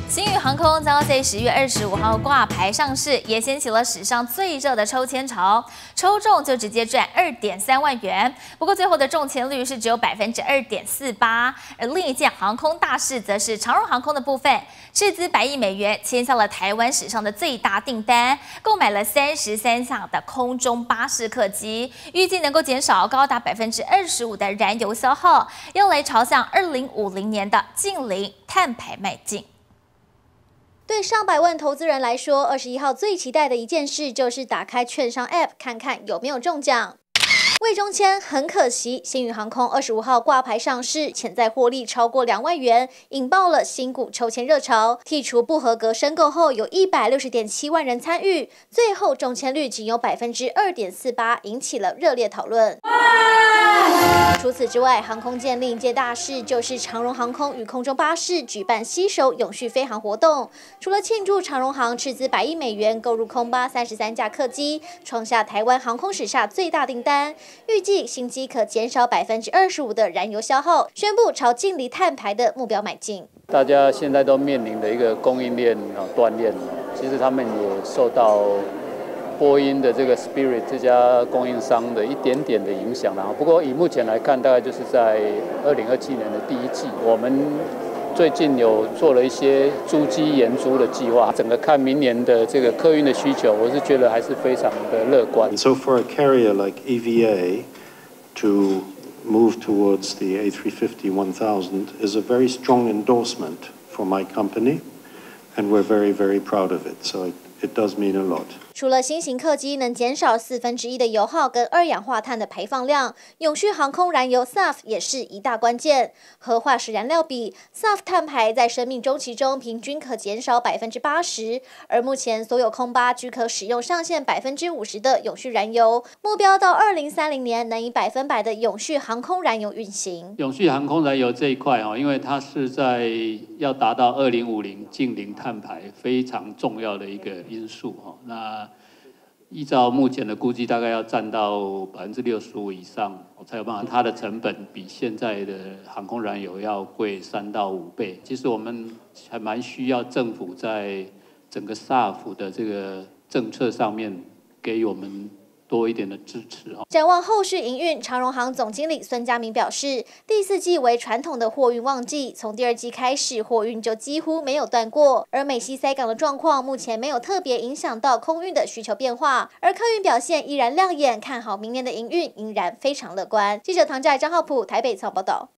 星宇航空将在10月25号挂牌上市，也掀起了史上最热的抽签潮，抽中就直接赚2.3万元。不过最后的中签率是只有2.48%，而另一件航空大事则是长荣航空的部分，斥资100亿美元签下了台湾史上的最大订单，购买了33架的空中巴士客机，预计能够减少高达25%的燃油消耗，用来朝向2050年的净零碳排迈进。 对上百万投资人来说，21号最期待的一件事就是打开券商 App 看看有没有中奖。 未中签，很可惜，星宇航空25号挂牌上市，潜在获利超过2万元，引爆了新股抽签热潮。剔除不合格申购后，有160.7万人参与，最后中签率仅有2.48%，引起了热烈讨论。除此之外，航空界另一件大事就是长荣航空与空中巴士举办携手永续飞航活动。除了庆祝长荣航斥资100亿美元购入空巴33架客机，创下台湾航空史下最大订单。 预计新机可减少25%的燃油消耗，宣布朝净零碳排的目标迈进。 大家现在都面临的一个供应链断裂，其实他们也受到波音的这个 Spirit 这家供应商的一点点的影响不过以目前来看，大概就是在2027年的第一季，我们 最近有做了一些租机延租的计划，整个看明年的这个客运的需求，我是觉得还是非常的乐观。 So for a carrier like EVA to move towards the A350-1000 is a very strong endorsement for my company, and we're very, very proud of it. So it does mean a lot. 除了新型客机能减少1/4的油耗跟二氧化碳的排放量，永续航空燃油 SAF 也是一大关键。和化石燃料比 ，SAF 碳排在生命周期中平均可减少80%，而目前所有空巴均可使用上限50%的永续燃油，目标到2030年能以100%的永续航空燃油运行。 永续航空燃油这一块因为它是在要达到2050净零碳排非常重要的一个因素那 依照目前的估计，大概要占到65%以上，才有办法。它的成本比现在的航空燃油要贵3到5倍。其实我们还蛮需要政府在整个 SAF 的这个政策上面给予我们 多一点的支持展望后续营运，长荣航总经理孙家明表示，第4季为传统的货运旺季，从第2季开始，货运就几乎没有断过。而美西塞港的状况目前没有特别影响到空运的需求变化，而客运表现依然亮眼，看好明年的营运仍然非常乐观。记者唐佳、张浩普台北采访报道。